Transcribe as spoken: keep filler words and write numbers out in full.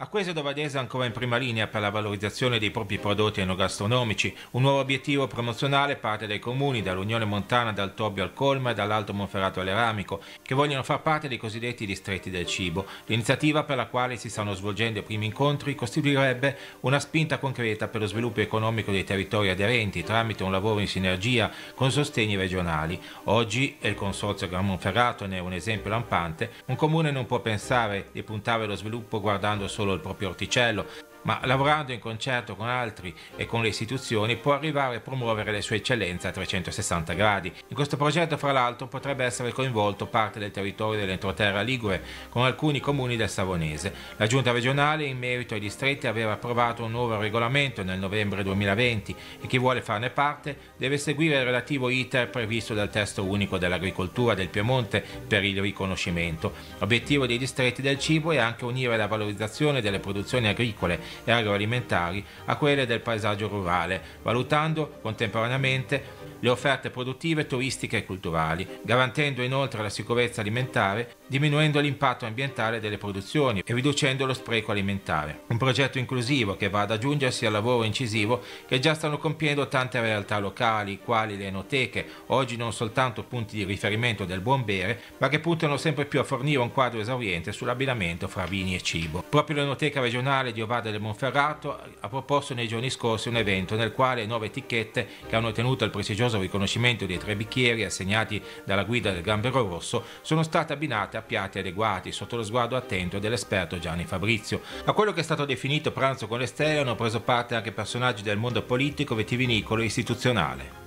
Acqueso Dovadese è ancora in prima linea per la valorizzazione dei propri prodotti enogastronomici. Un nuovo obiettivo promozionale parte dai comuni, dall'Unione Montana, dal Torbio al Colma e dall'Alto Monferrato all'Eramico, che vogliono far parte dei cosiddetti distretti del cibo. L'iniziativa, per la quale si stanno svolgendo i primi incontri, costituirebbe una spinta concreta per lo sviluppo economico dei territori aderenti tramite un lavoro in sinergia con sostegni regionali. Oggi, e il Consorzio Gran Monferrato ne è un esempio lampante, un comune non può pensare di puntare allo sviluppo guardando solo il proprio orticello, ma lavorando in concerto con altri e con le istituzioni può arrivare a promuovere le sue eccellenze a trecentosessanta gradi. In questo progetto, fra l'altro, potrebbe essere coinvolto parte del territorio dell'entroterra ligure, con alcuni comuni del Savonese. La Giunta regionale, in merito ai distretti, aveva approvato un nuovo regolamento nel novembre duemilaventi e chi vuole farne parte deve seguire il relativo iter previsto dal testo unico dell'agricoltura del Piemonte per il riconoscimento. L'obiettivo dei distretti del cibo è anche unire la valorizzazione delle produzioni agricole e agroalimentari a quelle del paesaggio rurale, valutando contemporaneamente le offerte produttive, turistiche e culturali, garantendo inoltre la sicurezza alimentare, diminuendo l'impatto ambientale delle produzioni e riducendo lo spreco alimentare. Un progetto inclusivo che va ad aggiungersi al lavoro incisivo che già stanno compiendo tante realtà locali, quali le enoteche, oggi non soltanto punti di riferimento del buon bere, ma che puntano sempre più a fornire un quadro esauriente sull'abbinamento fra vini e cibo. Proprio l'Enoteca regionale di Ovada del Monferrato ha proposto nei giorni scorsi un evento nel quale nove etichette, che hanno ottenuto il prestigioso riconoscimento dei tre bicchieri assegnati dalla guida del Gambero Rosso, sono state abbinate a piatti adeguati sotto lo sguardo attento dell'esperto Gianni Fabrizio. A quello che è stato definito pranzo con le stelle hanno preso parte anche personaggi del mondo politico, vitivinicolo e istituzionale.